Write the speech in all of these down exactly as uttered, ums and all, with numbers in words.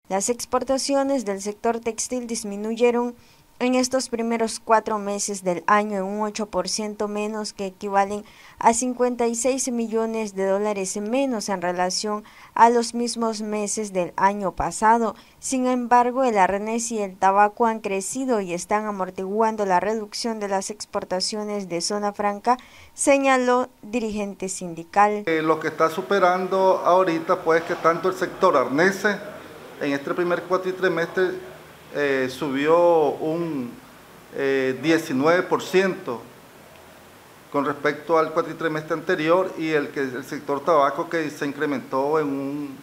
Las exportaciones del sector textil disminuyeron en estos primeros cuatro meses del año en un ocho por ciento menos, que equivalen a cincuenta y seis millones de dólares menos en relación a los mismos meses del año pasado. Sin embargo, el arnés y el tabaco han crecido y están amortiguando la reducción de las exportaciones de Zona Franca, señaló dirigente sindical. Eh, lo que está superando ahorita, pues, que tanto el sector arneses en este primer cuatrimestre Eh, subió un eh, diecinueve por ciento con respecto al cuatrimestre anterior, y el, que, el sector tabaco que se incrementó en un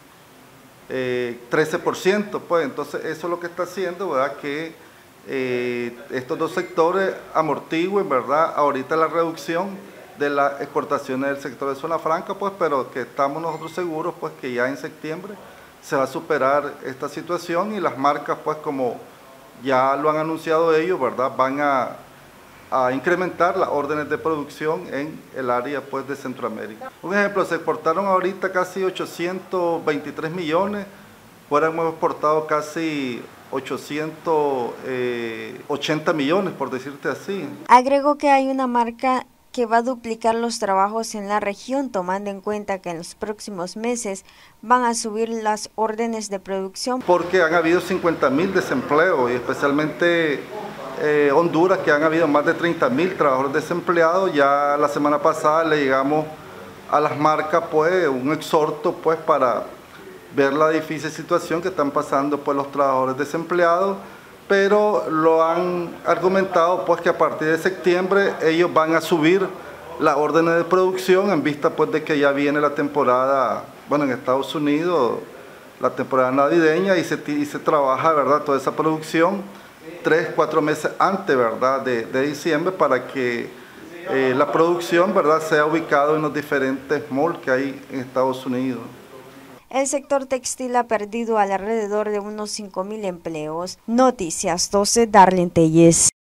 eh, trece por ciento. Pues entonces eso es lo que está haciendo, ¿verdad?, que eh, estos dos sectores amortigüen, ¿verdad?, ahorita la reducción de las exportaciones del sector de Zona Franca, pues, pero que estamos nosotros seguros, pues, que ya en septiembre se va a superar esta situación, y las marcas, pues, como ya lo han anunciado ellos, ¿verdad?, van a, a incrementar las órdenes de producción en el área, pues, de Centroamérica. Un ejemplo, se exportaron ahorita casi ochocientos veintitrés millones, fuera hemos exportado casi ochocientos ochenta millones, por decirte así. Agregó que hay una marca que va a duplicar los trabajos en la región, tomando en cuenta que en los próximos meses van a subir las órdenes de producción. Porque han habido cincuenta mil desempleos, y especialmente eh, Honduras, que han habido más de treinta mil trabajadores desempleados. Ya la semana pasada le llegamos a las marcas, pues, un exhorto, pues, para ver la difícil situación que están pasando, pues, los trabajadores desempleados, pero lo han argumentado, pues, que a partir de septiembre ellos van a subir las órdenes de producción en vista, pues, de que ya viene la temporada, bueno, en Estados Unidos, la temporada navideña, y se, y se trabaja, ¿verdad?, toda esa producción tres, cuatro meses antes, ¿verdad?, de, de diciembre, para que eh, la producción, ¿verdad?, sea ubicada en los diferentes malls que hay en Estados Unidos. El sector textil ha perdido alrededor de unos cinco mil empleos. Noticias doce, Darlene Telles.